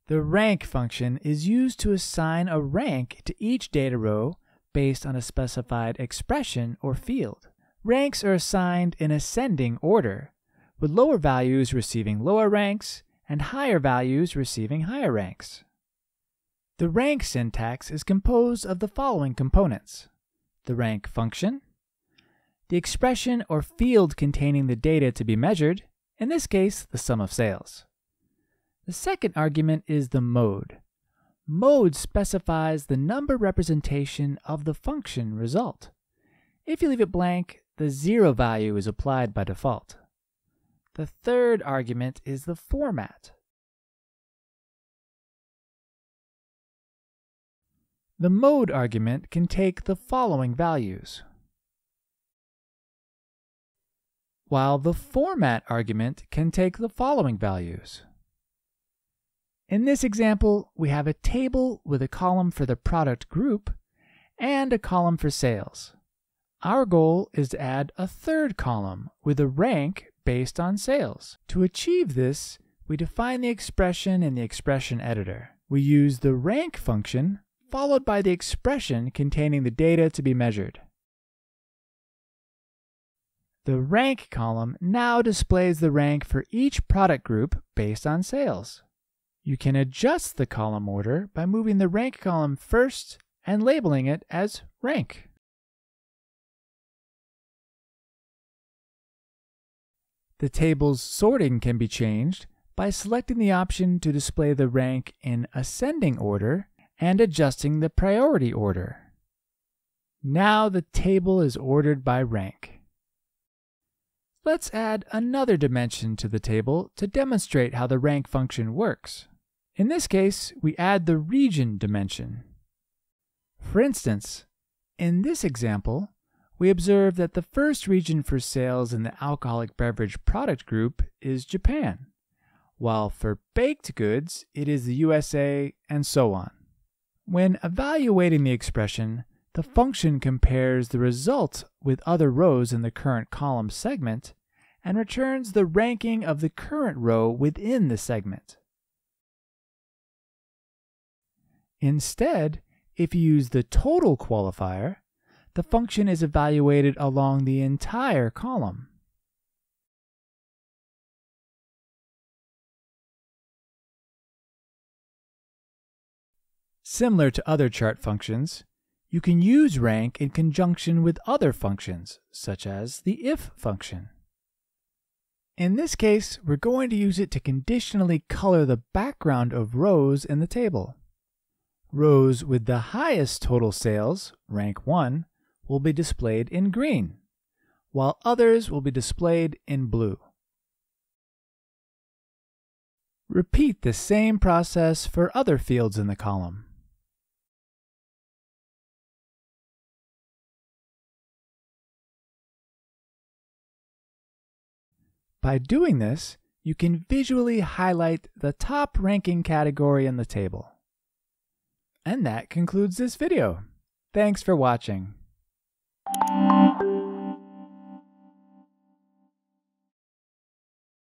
The rank function is used to assign a rank to each data row based on a specified expression or field. Ranks are assigned in ascending order, with lower values receiving lower ranks and higher values receiving higher ranks. The rank syntax is composed of the following components: the rank function, the expression or field containing the data to be measured, in this case the sum of sales. The second argument is the mode. Mode specifies the number representation of the function result. If you leave it blank, the 0 value is applied by default. The third argument is the format. The mode argument can take the following values, while the format argument can take the following values. In this example, we have a table with a column for the product group and a column for sales. Our goal is to add a third column with a rank based on sales. To achieve this, we define the expression in the expression editor. We use the rank function followed by the expression containing the data to be measured. The rank column now displays the rank for each product group based on sales. You can adjust the column order by moving the rank column first and labeling it as rank. The table's sorting can be changed by selecting the option to display the rank in ascending order and adjusting the priority order. Now the table is ordered by rank. Let's add another dimension to the table to demonstrate how the rank function works. In this case, we add the region dimension. For instance, in this example, we observe that the first region for sales in the alcoholic beverage product group is Japan, while for baked goods, it is the USA, and so on. When evaluating the expression, the function compares the result with other rows in the current column segment and returns the ranking of the current row within the segment. Instead, if you use the total qualifier, the function is evaluated along the entire column. Similar to other chart functions, you can use rank in conjunction with other functions, such as the if function. In this case, we're going to use it to conditionally color the background of rows in the table. Rows with the highest total sales, rank 1, will be displayed in green, while others will be displayed in blue. Repeat the same process for other fields in the column. By doing this, you can visually highlight the top ranking category in the table. And that concludes this video. Thanks for watching.